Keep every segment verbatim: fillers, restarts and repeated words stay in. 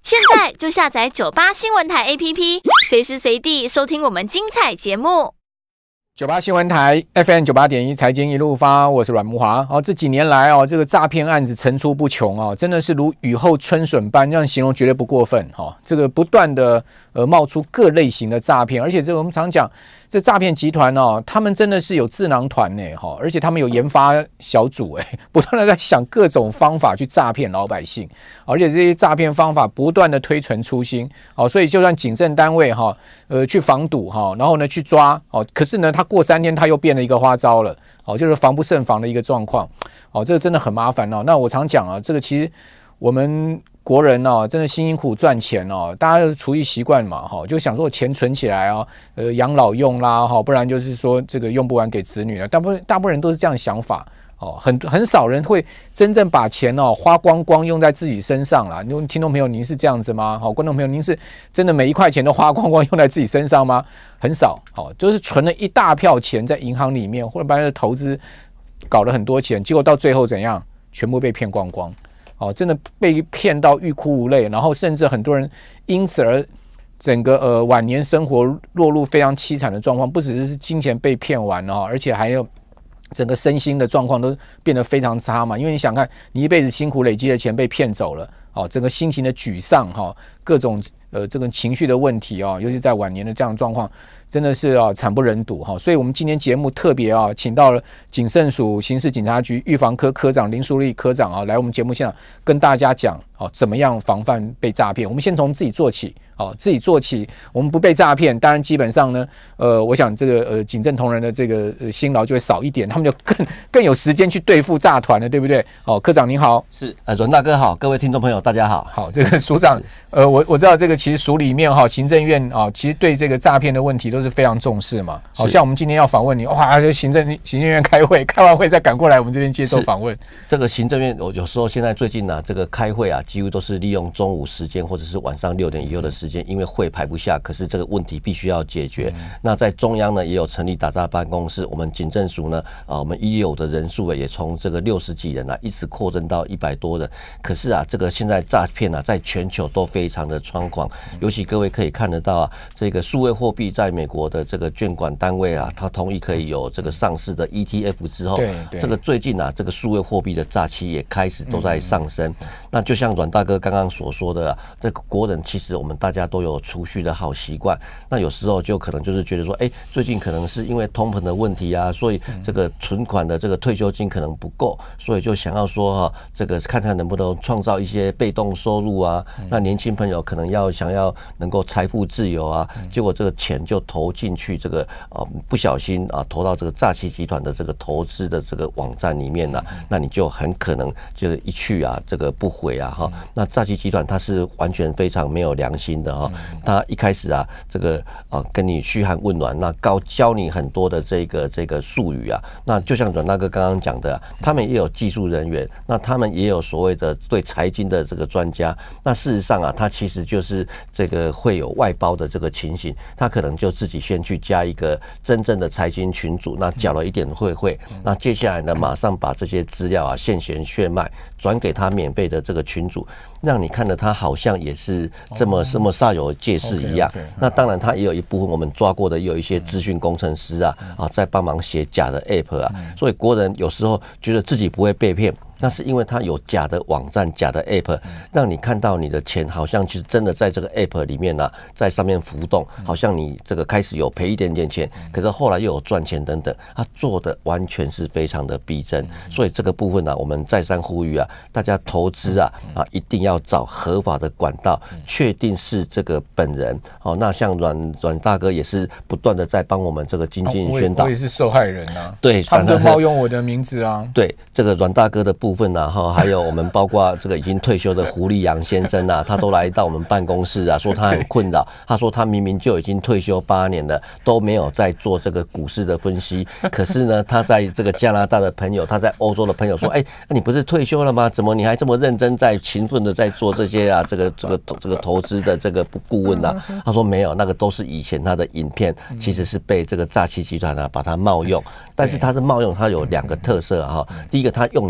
现在就下载九八新闻台 A P P， 随时随地收听我们精彩节目。 九八新闻台 F M 九八点一财经一路发，我是阮慕骅。哦，这几年来哦，这个诈骗案子层出不穷哦，真的是如雨后春笋般，这样形容绝对不过分哈、哦。这个不断的呃冒出各类型的诈骗，而且这个我们常讲，这诈骗集团哦，他们真的是有智囊团呢哈、哦，而且他们有研发小组哎，不断的在想各种方法去诈骗老百姓，而且这些诈骗方法不断的推陈出新哦，所以就算警政单位哈、哦，呃去防堵哈、哦，然后呢去抓哦，可是呢他过三天他又变了一个花招了，哦，就是防不胜防的一个状况，哦，这个真的很麻烦哦。那我常讲啊，这个其实我们国人哦，真的辛辛苦赚钱哦，大家都厨艺习惯嘛，哈、哦，就想说钱存起来哦，呃，养老用啦，哈、哦，不然就是说这个用不完给子女了，大部分大部分人都是这样的想法。哦，很很少人会真正把钱哦花光光用在自己身上啦。您听众朋友，您是这样子吗？好、哦，观众朋友，您是真的每一块钱都花光光用在自己身上吗？很少，好、哦，就是存了一大票钱在银行里面，或者把投资搞了很多钱，结果到最后怎样？全部被骗光光，哦，真的被骗到欲哭无泪，然后甚至很多人因此而整个呃晚年生活落入非常凄惨的状况，不只是金钱被骗完了，而且还有整个身心的状况都变得非常差嘛，因为你想看，你一辈子辛苦累积的钱被骗走了，哦，整个心情的沮丧哈、哦，各种呃这个情绪的问题啊、哦，尤其在晚年的这样的状况，真的是啊惨不忍睹哈、哦。所以我们今天节目特别啊，请到了警政署刑事警察局预防科科长林淑丽科长啊，来我们节目现场跟大家讲哦，怎么样防范被诈骗。我们先从自己做起。哦，自己做起，我们不被诈骗，当然基本上呢，呃，我想这个呃警政同仁的这个、呃、辛劳就会少一点，他们就更更有时间去对付诈团了，对不对？哦，科长您好， 是，呃，阮大哥好，各位听众朋友大家好。 好，这个署长，呃，我我知道这个其实署里面哈、哦，行政院啊、哦，其实对这个诈骗的问题都是非常重视嘛。好、哦、像我们今天要访问你，哇，就行政行政院开会，开完会再赶过来我们这边接受访问。 这个行政院，我有时候现在最近呢、啊，这个开会啊，几乎都是利用中午时间或者是晚上六点以后的时间。时间，因为会排不下，可是这个问题必须要解决。嗯、那在中央呢，也有成立打诈办公室，我们警政署呢，啊，我们一有的人数也从这个六十几人啊，一直扩增到一百多人。可是啊，这个现在诈骗啊，在全球都非常的猖狂，尤其各位可以看得到啊，这个数位货币在美国的这个监管单位啊，它同意可以有这个上市的 E T F 之后，这个最近啊，这个数位货币的诈欺也开始都在上升。嗯、那就像阮大哥刚刚所说的、啊，这个国人其实我们大家都有储蓄的好习惯，那有时候就可能就是觉得说，哎、欸，最近可能是因为通膨的问题啊，所以这个存款的这个退休金可能不够，所以就想要说哈、啊，这个看看能不能创造一些被动收入啊。那年轻朋友可能要想要能够财富自由啊，结果这个钱就投进去这个啊不小心啊投到这个诈欺集团的这个投资的这个网站里面呢、啊，那你就很可能就一去啊这个不回啊哈。那诈欺集团它是完全非常没有良心的哈，他一开始啊这个啊跟你嘘寒问暖，那教教你很多的这个这个术语啊，那就像阮大哥刚刚讲的、啊，他们也有技术人员，那他们也有所谓的对财经的这个专家，那事实上啊，他其实就是这个会有外包的这个情形，他可能就自己先去加一个真正的财经群组，那缴了一点会费，那接下来呢，马上把这些资料啊现钱血脉转给他免费的这个群组，让你看着他好像也是这么这么煞有介事一样。那当然，他也有一部分我们抓过的，也有一些资讯工程师啊啊在帮忙写假的 App 啊，所以国人有时候觉得自己不会被骗。那是因为它有假的网站、假的 App， 让你看到你的钱好像其实真的在这个 App 里面啊，在上面浮动，好像你这个开始有赔一点点钱，可是后来又有赚钱等等，它做的完全是非常的逼真。所以这个部分呢、啊，我们再三呼吁啊，大家投资啊啊一定要找合法的管道，确定是这个本人。好，那像阮阮大哥也是不断的在帮我们这个经纪人宣导， 我也是受害人啊， 对， 他们都冒用我的名字啊， 对，这个阮大哥的部分啊，哈，还有我们包括这个已经退休的胡立阳先生啊，他都来到我们办公室啊，说他很困扰。他说他明明就已经退休八年了，都没有在做这个股市的分析。可是呢，他在这个加拿大的朋友，他在欧洲的朋友说，哎、欸，你不是退休了吗？怎么你还这么认真在勤奋的在做这些啊？这个这个这个投资的这个顾问啊？他说没有，那个都是以前他的影片，其实是被这个诈欺集团啊把他冒用。但是他是冒用，他有两个特色哈、啊。第一个，他用你以前的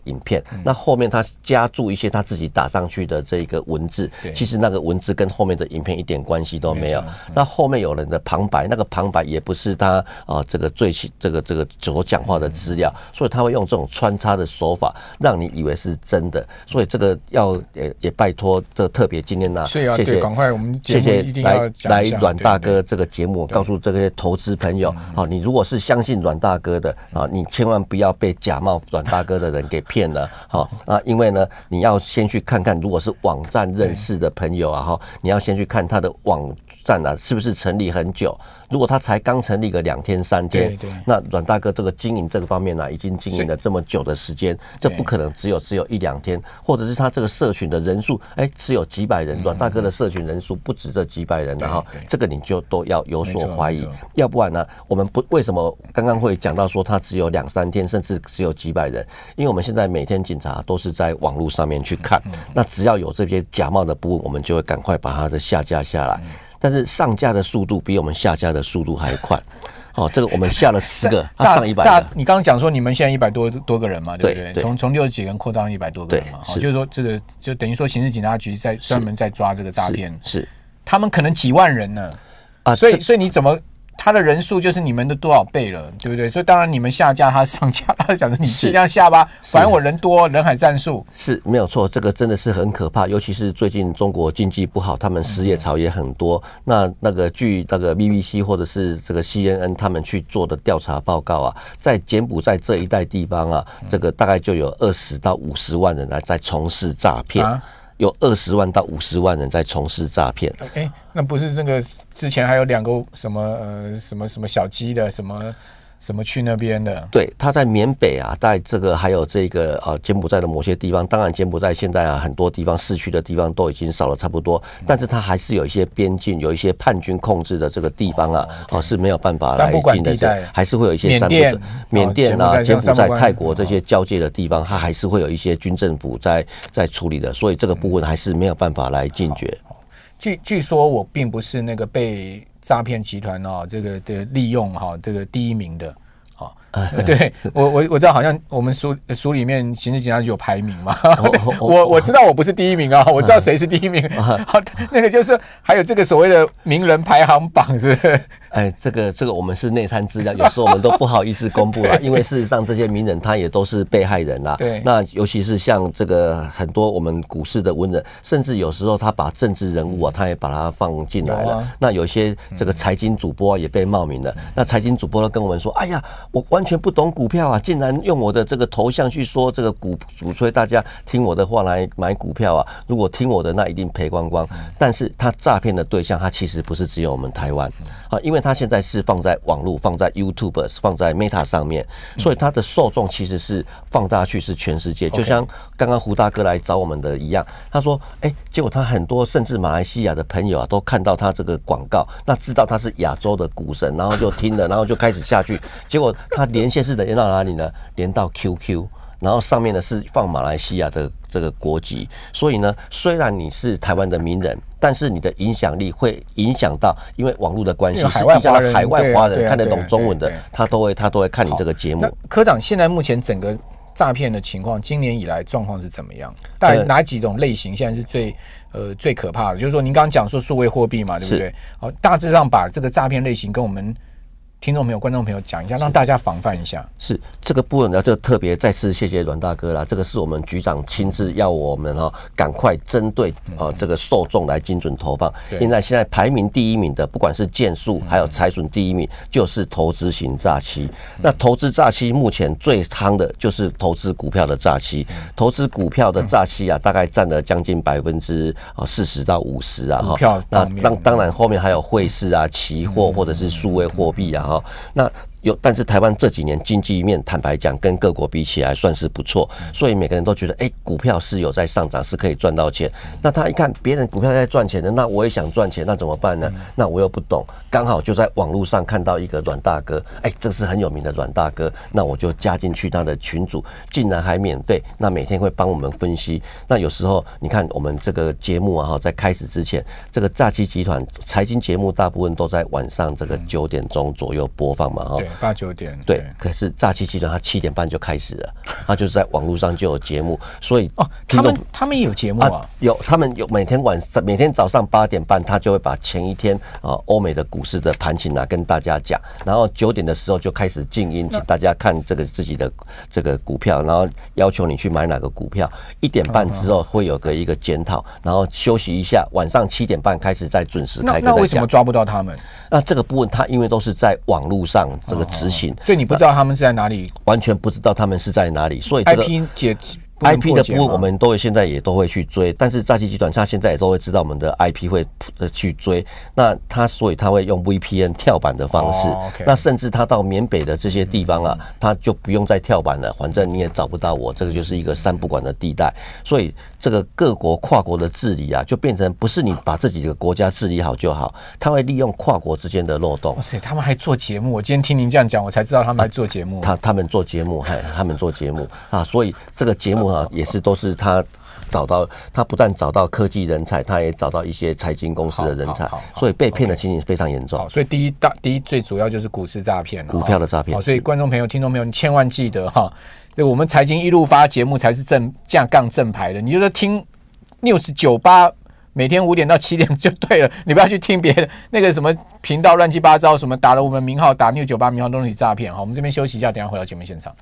影片，嗯、那后面他加注一些他自己打上去的这个文字，其实那个文字跟后面的影片一点关系都没有。嗯、那后面有人的旁白，那个旁白也不是他啊这个最这个这个所讲话的资料，嗯、所以他会用这种穿插的手法，让你以为是真的。所以这个要也也拜托这特别今天呢，谢谢， 赶快我们谢谢来来阮大哥这个节目，告诉这些投资朋友，好，你如果是相信阮大哥的啊，你千万不要被假冒阮大哥的人给骗了，好啊，因为呢，你要先去看看，如果是网站认识的朋友啊，哈，你要先去看他的网站啊，是不是成立很久？如果他才刚成立个两天三天，那阮大哥这个经营这个方面呢、啊，已经经营了这么久的时间，这不可能只有只有一两天，或者是他这个社群的人数，哎、欸，只有几百人，阮大哥的社群人数不止这几百人，然后这个你就都要有所怀疑，要不然呢，我们不为什么刚刚会讲到说他只有两三天，甚至只有几百人？因为我们现在每天警察都是在网络上面去看，那只要有这些假冒的部分，我们就会赶快把它的下架下来。但是上架的速度比我们下架的速度还快，哦，这个我们下了十个，他上一百个。 你刚刚讲说你们现在一百多多个人嘛，对不对？从从六十几个人扩到一百多个人嘛，好，就是说这个就等于说刑事警察局在专门在抓这个诈骗， 是他们可能几万人呢，啊，所以所以你怎么？他的人数就是你们的多少倍了，对不对？所以当然你们下架，他上架，他讲的你尽量下吧，反正我人多，人海战术是没有错。这个真的是很可怕，尤其是最近中国经济不好，他们失业潮也很多。嗯、那那个据那个 B B C 或者是这个 C N N 他们去做的调查报告啊，在柬埔寨这一带地方啊，这个大概就有二十到五十万人来在从事诈骗。啊有二十万到五十万人在从事诈骗。 哎、欸，那不是那个之前还有两个什么呃什么什么小鸡的什么什么去那边的？ 对，他在缅北啊，在这个还有这个呃柬埔寨的某些地方，当然柬埔寨现在啊很多地方市区的地方都已经少了差不多，但是它还是有一些边境，有一些叛军控制的这个地方啊，哦、呃、是没有办法来进的，还是会有一些缅甸、 缅甸啊、柬埔寨、泰国这些交界的地方，它还是会有一些军政府在在处理的，所以这个部分还是没有办法来禁绝。 据据说我并不是那个被诈骗集团哦，这个的利用哈、哦，这个第一名的。对我我我知道，好像我们书书里面刑事警察局有排名嘛。我我知道我不是第一名啊，我知道谁是第一名。好，那个就是还有这个所谓的名人排行榜，是不是？ 哎，这个这个我们是内参资料，有时候我们都不好意思公布了，因为事实上这些名人他也都是被害人啦。对。那尤其是像这个很多我们股市的文人，甚至有时候他把政治人物啊，他也把它放进来了。啊、那有些这个财经主播也被冒名了。嗯、那财经主播都跟我们说：“哎呀，我完全不懂股票啊，竟然用我的这个头像去说这个股鼓吹大家听我的话来买股票啊！如果听我的，那一定赔光光。”但是他诈骗的对象，他其实不是只有我们台湾啊，因为他现在是放在网络、放在 YouTube、放在 Meta 上面，所以他的受众其实是放大去是全世界。就像刚刚胡大哥来找我们的一样，他说：“哎、欸，结果他很多甚至马来西亚的朋友啊，都看到他这个广告，那知道他是亚洲的股神，然后就听了，然后就开始下去。结果他连线是连到哪里呢？连到 Q Q。”然后上面呢是放马来西亚的这个国籍，所以呢，虽然你是台湾的名人，但是你的影响力会影响到，因为网络的关系，是影响到海外华人看得懂中文的，他都会他都会看你这个节目。 科长，现在目前整个诈骗的情况，今年以来状况是怎么样？大概哪几种类型现在是最呃最可怕的？就是说，您刚刚讲说数位货币嘛，对不对？好，大致上把这个诈骗类型跟我们听众朋友、观众朋友讲一下，让大家防范一下。 是这个部分呢，就特别再次谢谢阮大哥啦。这个是我们局长亲自要我们哈、哦，赶快针对呃这个受众来精准投放。现在现在排名第一名的，不管是件数还有财损第一名，就是投资型诈欺。那投资诈欺目前最夯的就是投资股票的诈欺。投资股票的诈欺啊，大概占了将近百分之啊四十到五十啊哈。那当当然后面还有汇市啊、期货或者是数位货币啊。那有，但是台湾这几年经济面，坦白讲，跟各国比起来算是不错，所以每个人都觉得，哎、欸，股票是有在上涨，是可以赚到钱。那他一看别人股票在赚钱的，那我也想赚钱，那怎么办呢？那我又不懂，刚好就在网络上看到一个阮大哥，哎、欸，这是很有名的阮大哥，那我就加进去他的群组，竟然还免费，那每天会帮我们分析。那有时候你看我们这个节目啊，在开始之前，这个诈欺集团财经节目大部分都在晚上这个九点钟左右播放嘛，哈。 八九点。 对，对可是诈欺集团他七点半就开始了，他就是在网络上就有节目，所以哦，他们他们也有节目啊，啊有他们有每天晚上每天早上八点半，他就会把前一天啊欧美的股市的盘情啊跟大家讲，然后九点的时候就开始静音，请大家看这个自己的这个股票，然后要求你去买哪个股票。一点半之后会有个一个检讨，然后休息一下，晚上七点半开始再准时开课。 那为什么抓不到他们？ 那这个部分他因为都是在网络上这个执行， 所以你不知道他们是在哪里， 完全不知道他们是在哪里，所以这个 I P 解。 I P 的部分我们都会现在也都会去追，但是诈欺集团他现在也都会知道我们的 I P 会去追，那他所以他会用 V P N 跳板的方式，哦 okay、那甚至他到缅北的这些地方啊，嗯、他就不用再跳板了，反正你也找不到我，这个就是一个三不管的地带，所以这个各国跨国的治理啊，就变成不是你把自己的国家治理好就好，他会利用跨国之间的漏洞。 哇塞，他们还做节目，我今天听您这样讲，我才知道他们还做节目。 啊、他他们做节目，还他们做节目啊，所以这个节目啊也是都是他找到，他不但找到科技人才，他也找到一些财经公司的人才，所以被骗的情形非常严重。 所以第一大第一最主要就是股市诈骗， 股票的诈骗。 所以观众朋友、听众朋友，你千万记得哈，对我们财经一路发节目才是正架杠正牌的，你就说听 News 九八。每天五点到七点就对了，你不要去听别的那个什么频道乱七八糟，什么打了我们名号，打 News 九八名号都是诈骗。好，我们这边休息一下，等一下回到节目现场。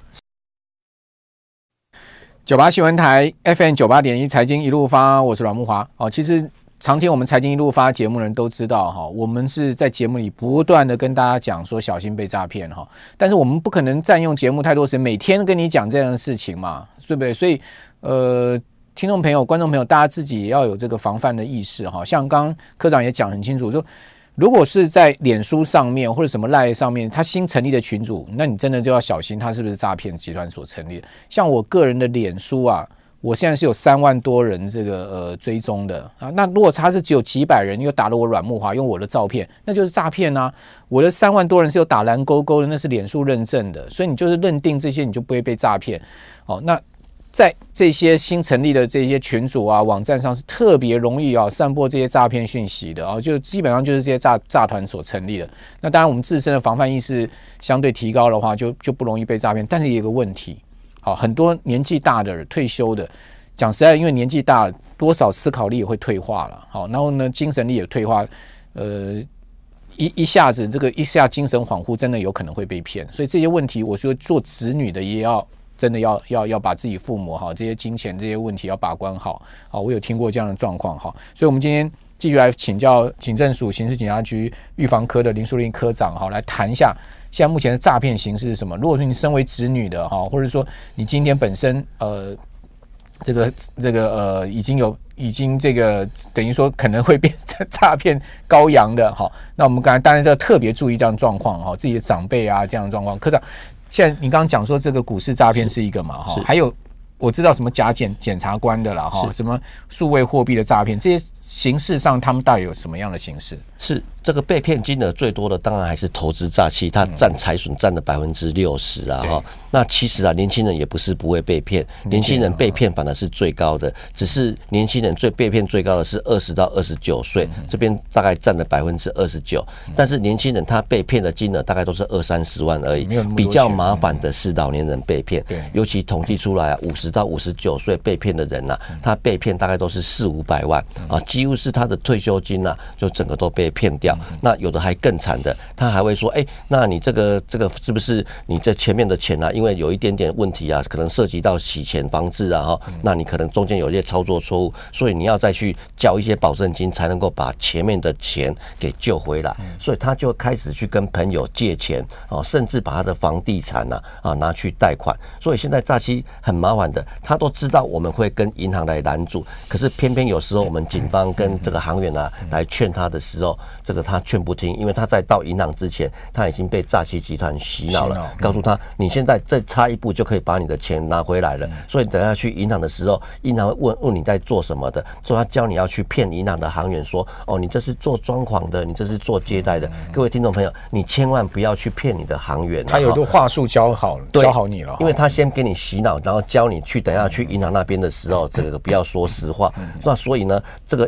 九八新闻台 F M 九八点一财经一路发，我是阮慕骅。哦，其实常听我们财经一路发节目的人都知道哈，我们是在节目里不断的跟大家讲说小心被诈骗哈，但是我们不可能占用节目太多时间，每天跟你讲这样的事情嘛，对不对？所以呃。听众朋友、观众朋友，大家自己也要有这个防范的意识哈。像刚刚科长也讲很清楚，说如果是在脸书上面或者什么 LINE 上面，他新成立的群组，那你真的就要小心，他是不是诈骗集团所成立的。像我个人的脸书啊，我现在是有三万多人这个呃追踪的啊。那如果他是只有几百人，又打了我阮慕骅，用我的照片，那就是诈骗啊。我的三万多人是有打蓝勾勾的，那是脸书认证的，所以你就是认定这些，你就不会被诈骗。哦，那。在这些新成立的这些群组啊、网站上是特别容易啊散播这些诈骗讯息的啊，就基本上就是这些诈诈团所成立的。那当然，我们自身的防范意识相对提高的话，就就不容易被诈骗。但是也有个问题，好，很多年纪大的、退休的，讲实在，因为年纪大，多少思考力也会退化了，好，然后呢，精神力也退化，呃。一一下子这个一下精神恍惚，真的有可能会被骗。所以这些问题，我说做子女的也要。真的要要要把自己父母哈这些金钱这些问题要把关好，好，我有听过这样的状况哈，所以我们今天继续来请教警政署刑事警察局预防科的林淑玲科长哈，来谈一下现在目前的诈骗形式是什么。如果说你身为子女的哈，或者说你今天本身呃这个这个呃已经有已经这个等于说可能会变成诈骗羔羊的哈，那我们刚才当然要特别注意这样的状况哈，自己的长辈啊这样的状况，科长。现在你刚刚讲说这个股市诈骗是一个嘛哈，还有我知道什么假检检察官的啦哈，什么数位货币的诈骗，这些形式上他们到底有什么样的形式？是这个被骗金额最多的，当然还是投资诈欺，它占财损占了百分之六十啊哈。那其实啊，年轻人也不是不会被骗，年轻人被骗反而是最高的，只是年轻人最被骗最高的是二十到二十九岁，这边大概占了百分之二十九。但是年轻人他被骗的金额大概都是二三十万而已，比较麻烦的是老年人被骗，尤其统计出来啊，五十到五十九岁被骗的人呐、啊，他被骗大概都是四五百万啊，几乎是他的退休金呐、啊，就整个都被骗掉。那有的还更惨的，他还会说，哎、欸，那你这个这个是不是你这前面的钱啊？因为有一点点问题啊，可能涉及到洗钱防治啊，哈，那你可能中间有一些操作错误，所以你要再去交一些保证金，才能够把前面的钱给救回来。所以他就开始去跟朋友借钱啊，甚至把他的房地产啊啊拿去贷款。所以现在诈欺很麻烦的，他都知道我们会跟银行来拦阻，可是偏偏有时候我们警方跟这个行员啊来劝他的时候，这个他劝不听，因为他在到银行之前，他已经被诈欺集团洗脑了，告诉他你现在再差一步就可以把你的钱拿回来了。所以等下去银行的时候，银行会问问你在做什么的，所以他教你要去骗银行的行员说，哦，你这是做装潢的，你这是做接待的。各位听众朋友，你千万不要去骗你的行员， 他有个话术教好了，教好你了， 因为他先给你洗脑，然后教你去等下去银行那边的时候，这个不要说实话。那所以呢，这个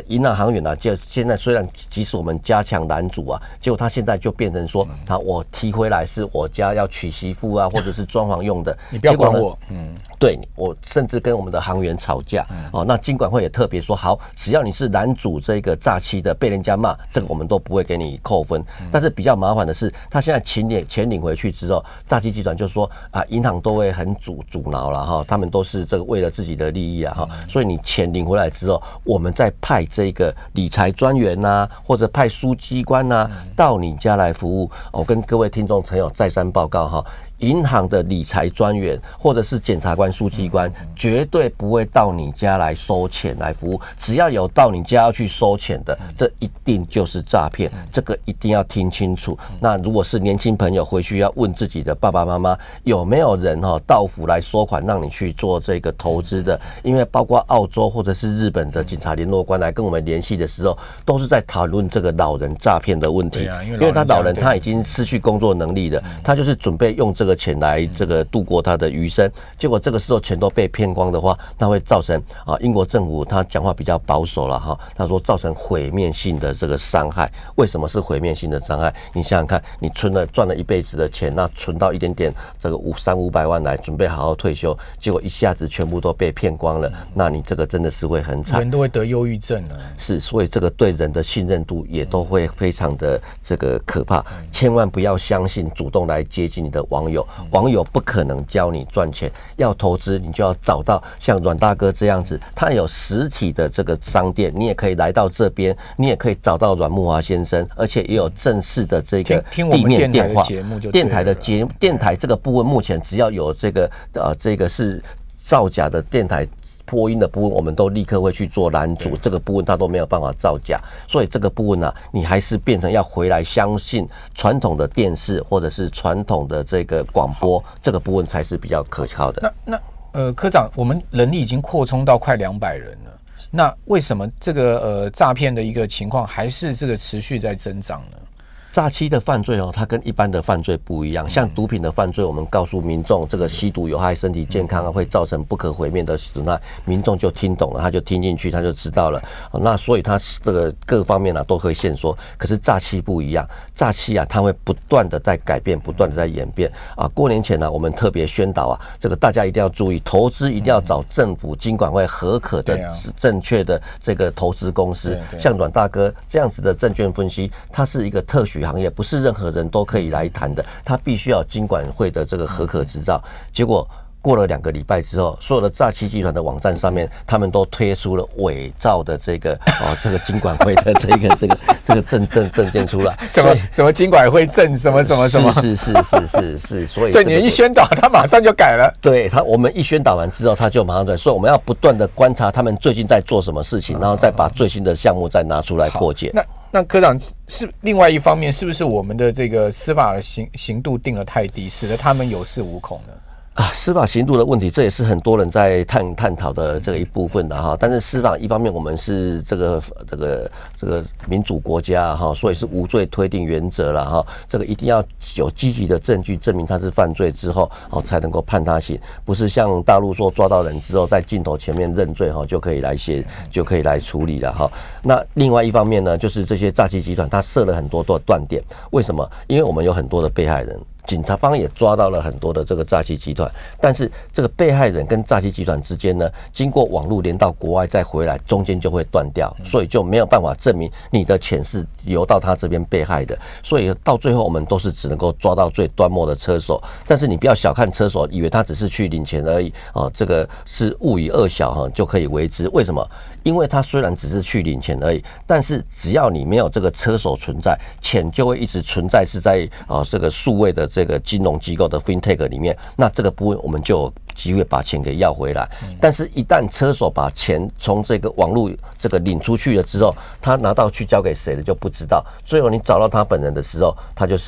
银行行员啊，就现在虽然即使我们加强拦阻啊，结果他现在就变成说，他我提回来是我家要娶媳妇啊，或者是装潢用的， 你不要管我，嗯。 对我甚至跟我们的行员吵架、嗯、哦，那金管会也特别说，好，只要你是拦阻这个诈欺的，被人家骂，这个我们都不会给你扣分。嗯、但是比较麻烦的是，他现在钱领钱领回去之后，诈欺集团就说啊，银行都会很阻阻挠了哈，他们都是这个为了自己的利益啊哈，嗯、所以你钱领回来之后，我们再派这个理财专员呐、啊，或者派书记官呐、啊，嗯、到你家来服务。我跟各位听众朋友再三报告哈。银行的理财专员或者是检察官、书记官，绝对不会到你家来收钱来服务。只要有到你家要去收钱的，这一定就是诈骗，这个一定要听清楚。那如果是年轻朋友回去要问自己的爸爸妈妈，有没有人哈到府来收款让你去做这个投资的？因为包括澳洲或者是日本的警察联络官来跟我们联系的时候，都是在讨论这个老人诈骗的问题。因为他老人他已经失去工作能力了，他就是准备用这个钱来这个度过他的余生，结果这个时候钱都被骗光的话，那会造成啊，英国政府他讲话比较保守了哈，他说造成毁灭性的这个伤害。为什么是毁灭性的伤害？你想想看，你存了赚了一辈子的钱，那存到一点点这个五三五百万来准备好好退休，结果一下子全部都被骗光了，那你这个真的是会很惨， 人都会得忧郁症啊。 是，所以这个对人的信任度也都会非常的这个可怕，千万不要相信主动来接近你的网友。网友不可能教你赚钱，要投资你就要找到像阮大哥这样子，他有实体的这个商店，你也可以来到这边，你也可以找到阮慕骅先生，而且也有正式的这个地面电话。电台的节电台这个部分，目前只要有这个呃这个是造假的电台。破音的部分，我们都立刻会去做拦阻，这个部分它都没有办法造假，所以这个部分呢、啊，你还是变成要回来相信传统的电视或者是传统的这个广播，这个部分才是比较可靠的。 那那呃，科长，我们人力已经扩充到快两百人了，那为什么这个呃诈骗的一个情况还是这个持续在增长呢？ 诈欺的犯罪哦，它跟一般的犯罪不一样。像毒品的犯罪，我们告诉民众这个吸毒有害身体健康啊，会造成不可毁灭的损害，民众就听懂了，他就听进去，他就知道了。那所以他这个各方面啊都可以限缩。可是诈欺不一样，诈欺啊，它会不断的在改变，不断的在演变啊。过年前呢、啊，我们特别宣导啊，这个大家一定要注意，投资一定要找政府金管会核可的正确的这个投资公司。像阮大哥这样子的证券分析，它是一个特许行业，不是任何人都可以来谈的，他必须要金管会的这个核可执照。结果过了两个礼拜之后，所有的诈欺集团的网站上面，他们都推出了伪造的这个哦，这个金管会的这个这个这个证证证件出来， 什么什么金管会证什么什么什么， 是是是是是，所以所以你一宣导，他马上就改了。 对他，我们一宣导完之后，他就马上改。所以我们要不断的观察他们最近在做什么事情，然后再把最新的项目再拿出来破解。 那那科长是另外一方面，是不是我们的这个司法的刑刑度定得太低，使得他们有恃无恐呢？ 啊，司法刑度的问题，这也是很多人在探探讨的这个一部分的哈。但是司法一方面，我们是这个这个这个民主国家哈，所以是无罪推定原则了哈。这个一定要有积极的证据证明他是犯罪之后，哦才能够判他刑，不是像大陆说抓到人之后在镜头前面认罪哈就可以来写就可以来处理了哈。那另外一方面呢，就是这些诈欺集团他设了很多的断点，为什么？因为我们有很多的被害人。警察方也抓到了很多的这个诈欺集团，但是这个被害人跟诈欺集团之间呢，经过网络连到国外再回来，中间就会断掉，所以就没有办法证明你的钱是流到他这边被害的，所以到最后我们都是只能够抓到最端末的车手。但是你不要小看车手，以为他只是去领钱而已哦，这个是勿以恶小哈就可以为之。为什么？因为他虽然只是去领钱而已，但是只要你没有这个车手存在，钱就会一直存在是在啊这个数位的这个金融机构的 fintech 里面，那这个部分我们就有机会把钱给要回来。但是，一旦车手把钱从这个网络这个领出去了之后，他拿到去交给谁了就不知道。最后你找到他本人的时候，他就是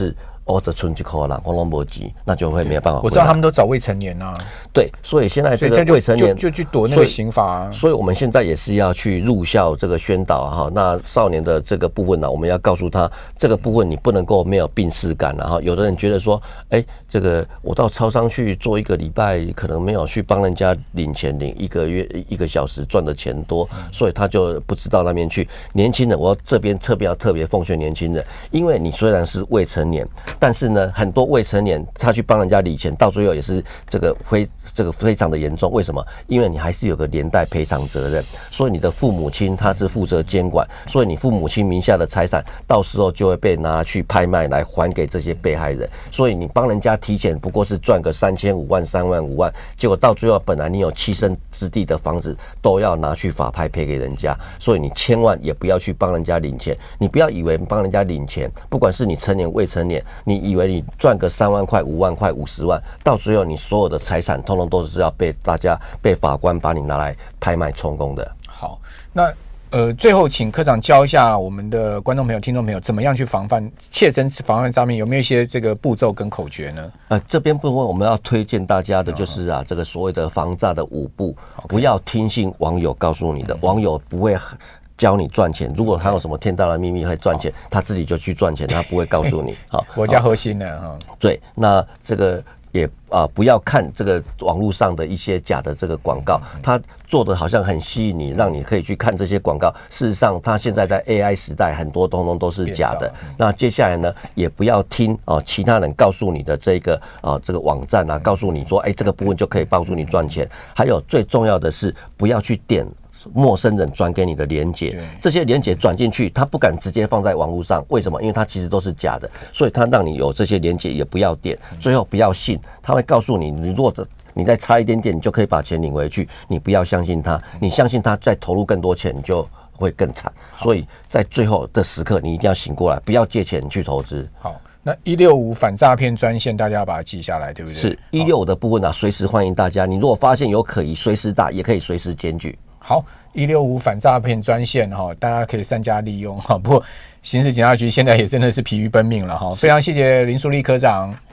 哦的存几口啦，红龙搏击，那就会没有办法。 我知道他们都找未成年啊， 对，所以现在这个未成年就, 就, 就去躲那个刑罚、啊， 所以我们现在也是要去入校这个宣导哈。那少年的这个部分呢，我们要告诉他，这个部分你不能够没有病识感，然后有的人觉得说，哎、欸，这个我到超商去做一个礼拜，可能没有去帮人家领钱，领一个月一个小时赚的钱多，所以他就不知道那边去。年轻人，我这边特别要特别奉劝年轻人，因为你虽然是未成年。但是呢，很多未成年他去帮人家理钱，到最后也是这个非这个非常的严重。为什么？因为你还是有个连带赔偿责任，所以你的父母亲他是负责监管，所以你父母亲名下的财产，到时候就会被拿去拍卖来还给这些被害人。所以你帮人家提钱，不过是赚个三千五万、三万、五万，结果到最后本来你有栖身之地的房子，都要拿去法拍赔给人家。所以你千万也不要去帮人家领钱，你不要以为帮人家领钱，不管是你成年未成年。你以为你赚个三万块、五万块、五十万，到最后你所有的财产，通通都是要被大家、被法官把你拿来拍卖充公的。 好，那呃，最后请科长教一下我们的观众朋友、听众朋友，怎么样去防范、切身防范诈骗？有没有一些这个步骤跟口诀呢？ 呃，这边部分我们要推荐大家的就是啊，这个所谓的防诈的五步，不要听信网友告诉你的，网友不会教你赚钱，如果他有什么天大的秘密会赚钱，他自己就去赚钱，他不会告诉你。好， 国家核心的哈。对， 那这个也啊、呃、不要看这个网络上的一些假的这个广告，他做的好像很吸引你，让你可以去看这些广告。事实上，他现在在 A I 时代，很多通通都是假的。那接下来呢，也不要听啊、呃、其他人告诉你的这个啊、呃、这个网站啊，告诉你说，哎、欸，这个部分就可以帮助你赚钱。还有最重要的是，不要去点陌生人转给你的连结，这些连结转进去，他不敢直接放在网络上，为什么？因为他其实都是假的，所以他让你有这些连结也不要点，最后不要信，他会告诉你，你如果你再差一点点，你就可以把钱领回去，你不要相信他，你相信他再投入更多钱，你就会更惨。所以在最后的时刻，你一定要醒过来，不要借钱去投资。 好。那一六五反诈骗专线，大家要把它记下来，对不对？ 是一六五的部分啊，随时欢迎大家。你如果发现有可疑，随时打，也可以随时检举。 好，一六五反诈骗专线哈，大家可以善加利用哈。不过，刑事警察局现在也真的是疲于奔命了哈。非常谢谢林淑丽科长。